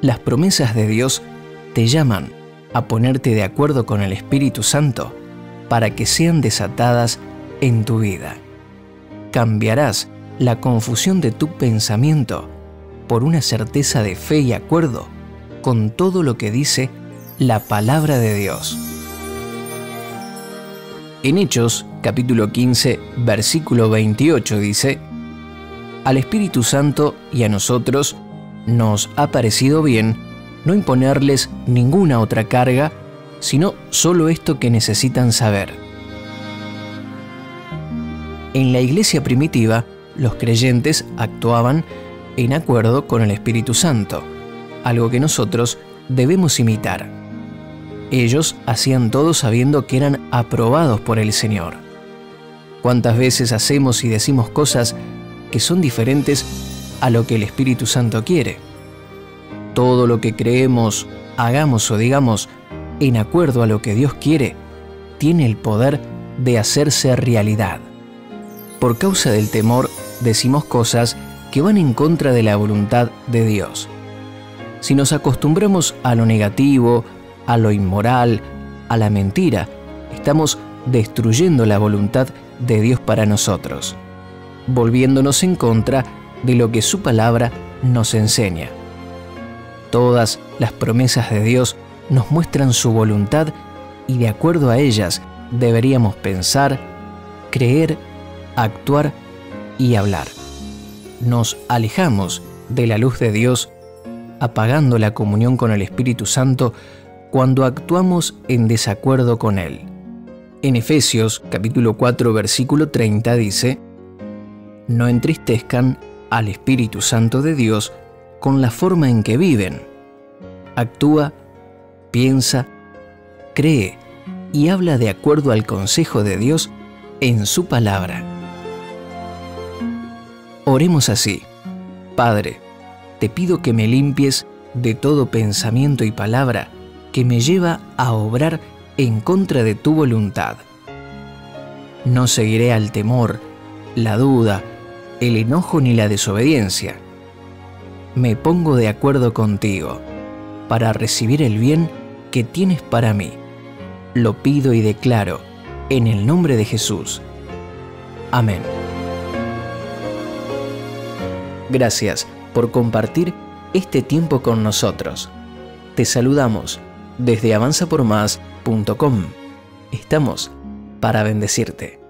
Las promesas de Dios te llaman a ponerte de acuerdo con el Espíritu Santo para que sean desatadas en tu vida. Cambiarás la confusión de tu pensamiento por una certeza de fe y acuerdo con todo lo que dice la palabra de Dios. En Hechos, capítulo 15, versículo 28 dice: Al Espíritu Santo y a nosotros nos ha parecido bien no imponerles ninguna otra carga, sino solo esto que necesitan saber. En la iglesia primitiva, los creyentes actuaban en acuerdo con el Espíritu Santo, algo que nosotros debemos imitar. Ellos hacían todo sabiendo que eran aprobados por el Señor. ¿Cuántas veces hacemos y decimos cosas que son diferentes a lo que el Espíritu Santo quiere? Todo lo que creemos, hagamos o digamos en acuerdo a lo que Dios quiere, tiene el poder de hacerse realidad. Por causa del temor, decimos cosas que van en contra de la voluntad de Dios. Si nos acostumbramos a lo negativo, a lo inmoral, a la mentira, estamos destruyendo la voluntad de Dios para nosotros, volviéndonos en contra de lo que su palabra nos enseña. Todas las promesas de Dios nos muestran su voluntad y de acuerdo a ellas deberíamos pensar, creer, actuar y hablar. Nos alejamos de la luz de Dios, apagando la comunión con el Espíritu Santo cuando actuamos en desacuerdo con Él. En Efesios capítulo 4 versículo 30 dice: No entristezcan al Espíritu Santo de Dios con la forma en que viven. Actúa, piensa, cree y habla de acuerdo al consejo de Dios en su palabra. Oremos así: Padre, te pido que me limpies de todo pensamiento y palabra que me lleva a obrar en contra de tu voluntad. No seguiré al temor, la duda, el enojo ni la desobediencia. Me pongo de acuerdo contigo para recibir el bien que tienes para mí. Lo pido y declaro en el nombre de Jesús. Amén. Gracias por compartir este tiempo con nosotros. Te saludamos desde avanzapormás.com. Estamos para bendecirte.